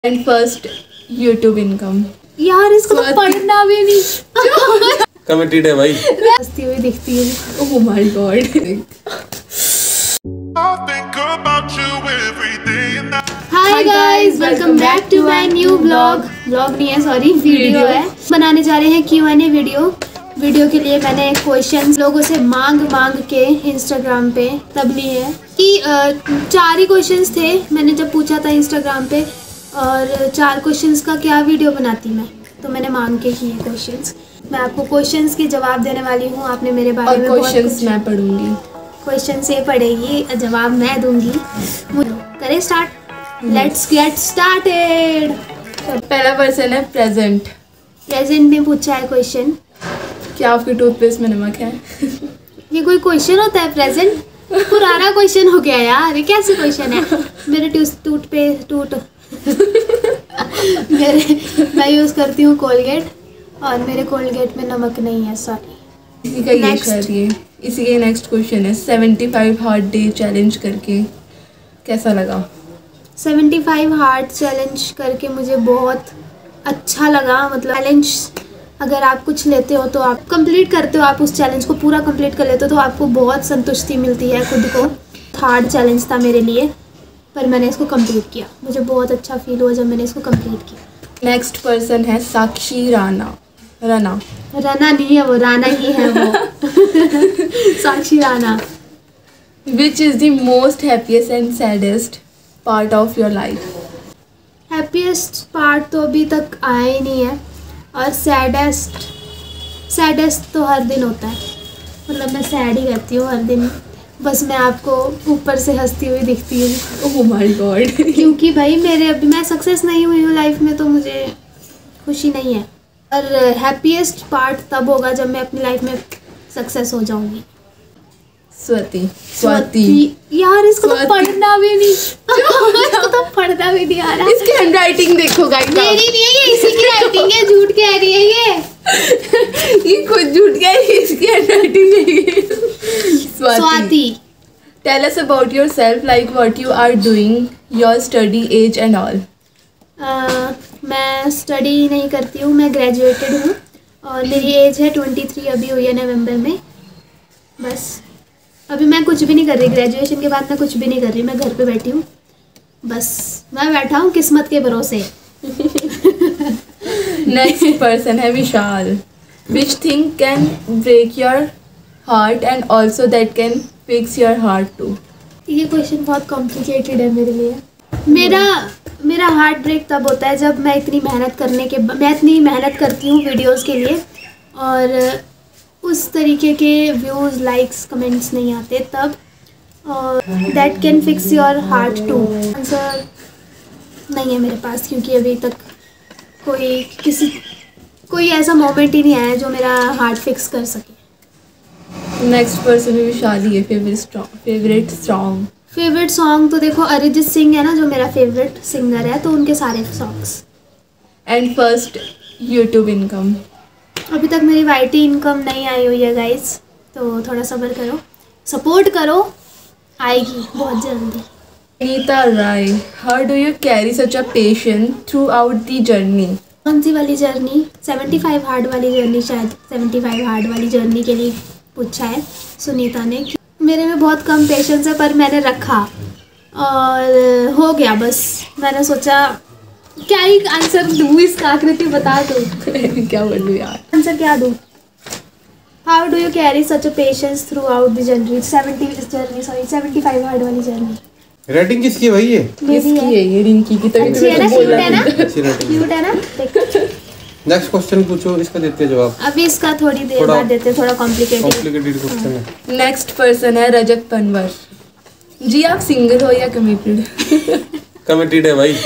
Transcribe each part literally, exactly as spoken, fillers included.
And first YouTube income. यार इसको तो पढ़ना भी नहीं कमिटेड है भाई। हंसती हुई दिखती है। Oh my god. Hi guys, welcome back to my new blog. Blog नहीं है, सॉरी वीडियो है। बनाने जा रहे हैं Q and A video. Video के लिए मैंने क्वेश्चंस लोगों से मांग मांग के इंस्टाग्राम पे तब लिए हैं कि चार ही क्वेश्चंस थे। मैंने जब पूछा था इंस्टाग्राम पे और चार क्वेश्चंस का क्या वीडियो बनाती मैं, तो मैंने मांग के किए क्वेश्चंस। मैं आपको क्वेश्चंस के जवाब देने वाली हूँ। आपने मेरे बारे में क्वेश्चंस मैं पढ़ूंगी, क्वेश्चन से पढ़ेगी, जवाब मैं दूंगी। करें स्टार्ट, लेट्स गेट स्टार्टेड। पहला पर्सन है प्रेजेंट। प्रेजेंट में पूछा है क्वेश्चन, क्या आपके टूथपेस्ट में नमक है? ये कोई क्वेश्चन होता है? प्रेजेंट पुराना क्वेश्चन हो गया यार, ये कैसे क्वेश्चन है? मेरे टूथपेस्ट टूथ मेरे मैं यूज़ करती हूँ कोलगेट और मेरे कोलगेट में नमक नहीं है, सॉरी। इसी का ये शायद ये इसी के नेक्स्ट क्वेश्चन है seventy five hard day challenge करके कैसा लगा? सेवेंटी फाइव हार्ड चैलेंज करके मुझे बहुत अच्छा लगा। मतलब चैलेंज अगर आप कुछ लेते हो तो आप कंप्लीट करते हो, आप उस चैलेंज को पूरा कंप्लीट कर लेते हो तो आपको बहुत संतुष्टि मिलती है खुद को। हार्ड चैलेंज था मेरे लिए, पर मैंने इसको कंप्लीट किया। मुझे बहुत अच्छा फील हुआ जब मैंने इसको कंप्लीट किया। नेक्स्ट पर्सन है साक्षी राणा। राणा राणा नहीं है वो, राणा ही है वो। Sakshi Rana. Which is the most happiest and saddest part of your life? Happiest part तो अभी तक आया ही नहीं है, और सैडेस्ट सैडेस्ट तो हर दिन होता है। मतलब मैं सैड ही रहती हूँ हर दिन, बस मैं आपको ऊपर से हंसती हुई दिखती हूँ। Oh my god. क्योंकि भाई मेरे अभी मैं सक्सेस नहीं हुई हूँ लाइफ में, तो मुझे खुशी नहीं है। और हैप्पीएस्ट पार्ट तब होगा जब मैं अपनी लाइफ में सक्सेस हो जाऊंगी। स्वाति स्वाति यार इसको तो पढ़ना भी नहीं इसको तो पढ़ना भी नहीं आ रहा। इसकी हैंडराइटिंग देखो गाइस। मेरी नहीं है ये, इसी की राइटिंग है। झूठ कह रही है ये ये खुद झूठ कह रही है, इसकी हैंडराइटिंग नहीं है। Swati, tell us about yourself, like what you are doing, your study age and all. मैं स्टडी नहीं करती हूँ, मैं ग्रेजुएटेड हूँ और मेरी एज है ट्वेंटी थ्री, अभी हुई है नवंबर में। बस अभी मैं कुछ भी नहीं कर रही। ग्रेजुएशन के बाद मैं कुछ भी नहीं कर रही, मैं घर पे बैठी हूँ। बस मैं बैठा हूँ किस्मत के भरोसे। नेक्स्ट पर्सन है Vishal. Which thing can break your heart and also that can fix your heart too? ये क्वेश्चन बहुत कॉम्प्लिकेटेड है मेरे लिए। मेरा मेरा हार्ट ब्रेक तब होता है जब मैं इतनी मेहनत करने के मैं इतनी मेहनत करती हूँ वीडियोस के लिए और उस तरीके के व्यूज़, लाइक्स, कमेंट्स नहीं आते तब। और that can fix your heart too answer नहीं है मेरे पास, क्योंकि अभी तक कोई किसी कोई ऐसा मोमेंट ही नहीं आया जो मेरा हार्ट फिक्स कर सके। नेक्स्ट पर्सन भी विशाल ही है। Favourite favourite song? Favourite song तो देखो अरिजीत सिंह है ना, जो मेरा फेवरेट सिंगर है, तो उनके सारे songs. And first YouTube income? अभी तक मेरी वाईटी इनकम नहीं आई हुई है गाइस, तो थोड़ा सब्र करो, सपोर्ट करो, आएगी बहुत जल्दी। Anita Rai, how do you carry such a patience throughout the journey? कौन सी वाली जर्नी? सेवेंटी फाइव हार्ड वाली जर्नी, शायद सेवेंटी फाइव हार्ड वाली जर्नी के लिए पूछा है सुनीता ने। मेरे में बहुत कम पेशेंस है, पर मैंने रखा और हो गया। बस मैंने सोचा क्या ही आंसर दूँ इसका, आकृति बता दो। क्या बोलूँ यार, आंसर क्या दूँ? How do you carry such a patience throughout the journey seventy journey sorry seventy five hard वाली जर्नी। रेटिंग किसकी है भाई? ये किसकी है? ये रिंकी की। तभी अच्छी है ना, क्यूट है ना, अच्छी रेटिंग, क्यूट है ना। नेक्स्ट क्वेश्चन पूछो, इसका देते हैं जवाब। अभी इसका थोड़ी देर बाद देते हैं, थोड़ा कॉम्प्लिकेटेड कॉम्प्लिकेटेड क्वेश्चन है। नेक्स्ट पर्सन है रजत पनवर। जी आप सिंगल हो या कमिटेड? कमिटेड है भाई।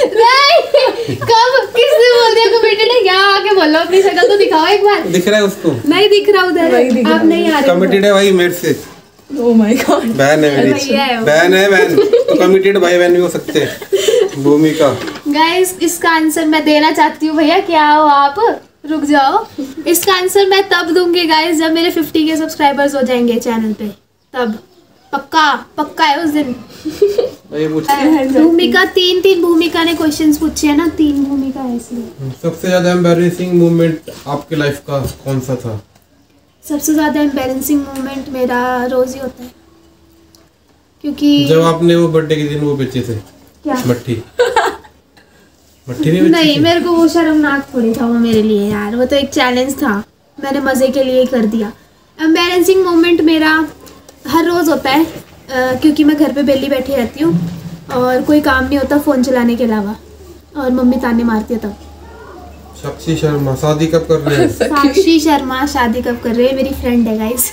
कब किसने बोल दिया कमिटेड है? क्या आके बोलो, अपनी शक्ल तो दिखाओ एक बार। दिख रहा है उसको? नहीं दिख रहा उधर, आप नहीं आ रहे। कमिटेड है भाई मेरे से। Oh my god. बहन है मेरी, बहन है बहन तो कमिटेड भाई बहन भी हो सकते हैं। भूमिका। गाइस इसका आंसर मैं देना चाहती हूँ। भैया क्या हो आप, रुक जाओ। इसका आंसर मैं तब दूंगी गाइस जब मेरे फिफ्टी के सब्सक्राइबर्स हो जाएंगे चैनल पे, तब पक्का पक्का है उस दिन। ये पूछते भूमिका तीन तीन भूमिका ने क्वेश्चंस पूछे हैं ना, तीन भूमिका है इसलिए। सबसे ज्यादा एम्बैरेसिंग मोमेंट आपके लाइफ का कौन सा था? सबसे ज्यादा एम्बैरेसिंग मोमेंट मेरा रोज ही होता है, क्योंकि जब आपने वो बर्थडे के दिन वो बेचे थे क्या मट्ठी मट्ठी नहीं बेची नहीं थी? मेरे को वो शर्मनाक थोड़ी था वो मेरे लिए यार, वो तो एक चैलेंज था, मैंने मज़े के लिए कर दिया। एम्बैरेसिंग मोमेंट मेरा हर रोज़ होता है, अ, क्योंकि मैं घर पे बेली बैठी रहती हूँ और कोई काम नहीं होता फ़ोन चलाने के अलावा, और मम्मी ताने मारती है तब। साक्षी शर्मा शादी कब कर रहे हैं? साक्षी शर्मा शादी कब कर रही है? मेरी फ्रेंड है गाइस।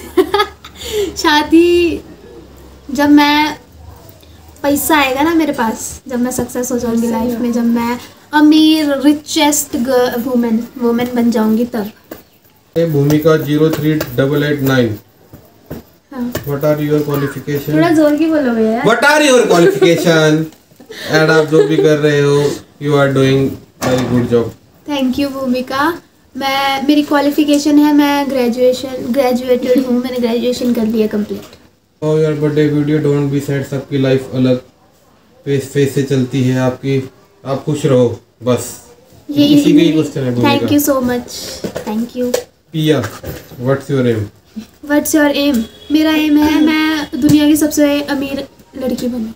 शादी जब मैं पैसा आएगा ना मेरे पास, जब मैं सक्सेस हो जाऊंगी लाइफ में, जब मैं अमीर रिचेस्ट वुमेन वुमेन बन जाऊंगी तब। ये Bhumika zero three double eight nine. हाँ। What are your qualification? थोड़ा जोर की बोलोगे यार। What are your qualification? And आप जो भी कर रहे हो, you are doing very good job. Thank you Bhumika. मैं मेरी क्वालिफिकेशन है, मैं ग्रेजुएशन ग्रेजुएटेड हूँ, मैंने ग्रेजुएशन कर लिया कंप्लीट। और यार birthday video don't be sad, सबकी लाइफ अलग फेस फेस से चलती है आपकी, आप खुश रहो बस, यही इसी का ही क्वेश्चन है। Thank you so much, thank you. Piya, what's your aim? What's your aim? मेरा एम है मैं दुनिया की सबसे अमीर लड़की बनूं।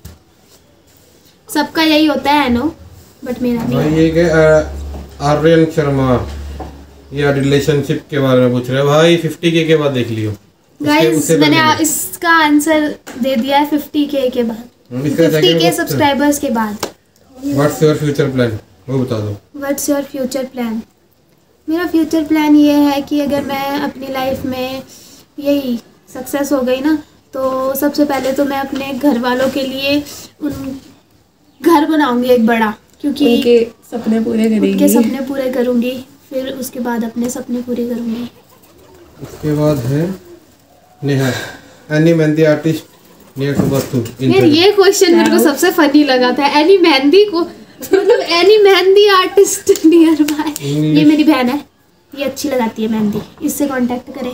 सबका यही होता है नो, बट मेरा भाई नहीं। ये क्या आर्यन शर्मा या रिलेशनशिप के बारे में पूछ रहे हैं भाई? फिफ्टी के के बाद देख लियो गाइस मैंने आ, इसका आंसर दे दिया है फिफ्टी के के बाद, फिफ्टी के सब्सक्राइबर्स के बाद। व्हाट्स योर फ्यूचर प्लान, वो बता दो। What's your future plan? मेरा फ्यूचर प्लान ये है कि अगर मैं अपनी लाइफ में यही सक्सेस हो गई ना, तो सबसे पहले तो मैं अपने घर वालों के लिए उन घर बनाऊंगी एक बड़ा, क्योंकि उनके सपने पूरे करेंगी। उनके सपने पूरे करूंगी, फिर उसके बाद अपने सपने पूरे करूंगी। उसके बाद है Neha, any mehndi artist near सुबस्तु। यार ये क्वेश्चन मेरे को सबसे फनी लगा था। एनी मेहंदी को मतलब any mehndi artist nearby. ये मेरी बहन है, ये अच्छी लगाती है मेहंदी, इससे कांटेक्ट करें।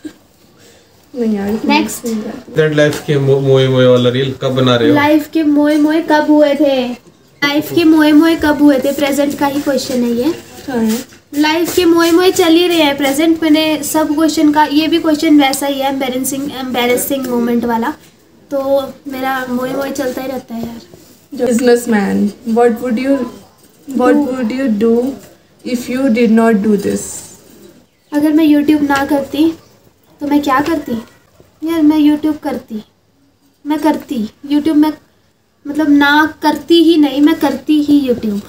नहीं यार नेक्स्ट, फ्रेंड लाइफ के मो, मोए मोए वाला रील कब बना रहे हो? लाइफ के मोए मोए कब हुए थे? लाइफ के मोए मोए कब हुए थे? प्रेजेंट का ही क्वेश्चन है ये। हाँ। लाइफ के मोए मोए चल ही रहे हैं प्रेजेंट। मैंने सब क्वेश्चन का, ये भी क्वेश्चन वैसा ही है, एम्बैरेसिंग एम्बैरेसिंग मोमेंट वाला, तो मेरा मोए मोए चलता ही रहता है यार। Businessman, what would you what would you do if you did not do this? अगर मैं यूट्यूब ना करती तो मैं क्या करती यार? मैं यूट्यूब करती मैं करती यूट्यूब में, मतलब ना करती ही नहीं, मैं करती ही YouTube.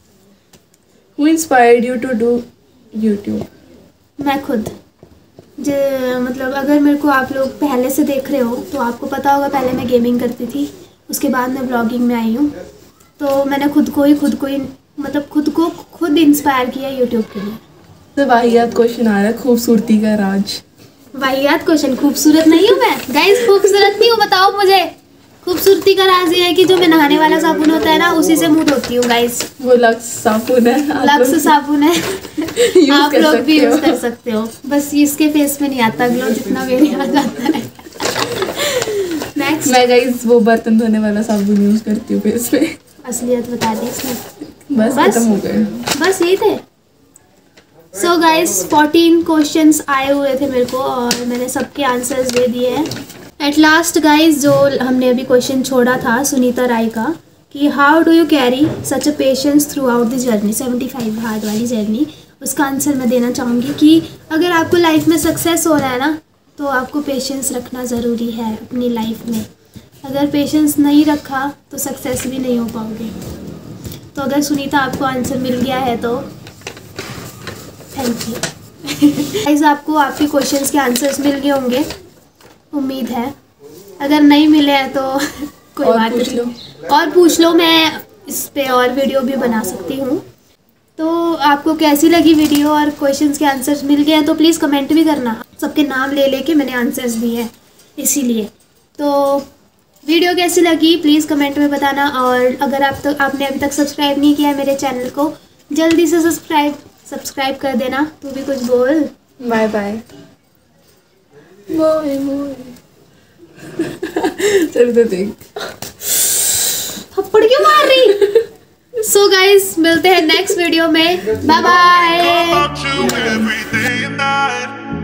Who inspired you to do YouTube? मैं खुद। जो मतलब अगर मेरे को आप लोग पहले से देख रहे हो तो आपको पता होगा, पहले मैं गेमिंग करती थी, उसके बाद मैं ब्लॉगिंग में आई हूँ, तो मैंने खुद को ही खुद को ही मतलब खुद को खुद इंस्पायर किया यूट्यूब के लिए। तो वाहियात क्वेश्चन आ रहा है, खूबसूरती का राज। वाहियात क्वेश्चन? खूबसूरत नहीं हूँ मैं गाइस, खूबसूरत नहीं हूँ, बताओ मुझे। खूबसूरती का राज ये है कि जो मैं नहाने वाला साबुन होता है ना, उसी से मुंह धोती हूँ गाइस। वो लक्स साबुन है, आप लक्स लोग साबुन है, use आप कर लोग भी सकते यूज हो। कर सकते हो, बस इसके फेस में नहीं आता ग्लो जितना मेरे यहाँ जाता है। नेक्स्ट, मैं गाइस वो बर्तन धोने वाला साबुन यूज करती हूँ फेस पे। असलियत बता दी इसने। बस बस? खत्म हो गए। बस यही थे। सो गाइस फोर्टीन क्वेश्चंस आए हुए थे मेरे को और मैंने सबके आंसर्स दे दिए हैं। एट लास्ट गाइस, जो हमने अभी क्वेश्चन छोड़ा था सुनीता राय का कि how do you carry such a patience throughout the journey, seventy five hard वाली जर्नी, उसका आंसर मैं देना चाहूँगी कि अगर आपको लाइफ में सक्सेस हो रहा है ना, तो आपको पेशेंस रखना ज़रूरी है अपनी लाइफ में। अगर पेशेंस नहीं रखा तो सक्सेस भी नहीं हो पाओगे। तो अगर सुनीता आपको आंसर मिल गया है तो थैंक यू। गाइस आपको आपके क्वेश्चंस के आंसर्स मिल गए होंगे, उम्मीद है। अगर नहीं मिले हैं तो कोई और बात पूछ नहीं, लो। और पूछ लो, मैं इस पे और वीडियो भी बना सकती हूँ। तो आपको कैसी लगी वीडियो और क्वेश्चंस के आंसर्स मिल गए हैं तो प्लीज़ कमेंट भी करना। सबके नाम ले लेके मैंने आंसर्स दिए हैं इसीलिए। तो वीडियो कैसी लगी प्लीज़ कमेंट में बताना, और अगर आप तो आपने अभी तक सब्सक्राइब नहीं किया है मेरे चैनल को, जल्दी से सब्सक्राइब सब्सक्राइब कर देना। तू भी कुछ बोल। Bye bye. Bye bye. चल तो देख। थप्पड़ क्यों मार रही? सो गाइस मिलते हैं नेक्स्ट वीडियो में, बाय बाय।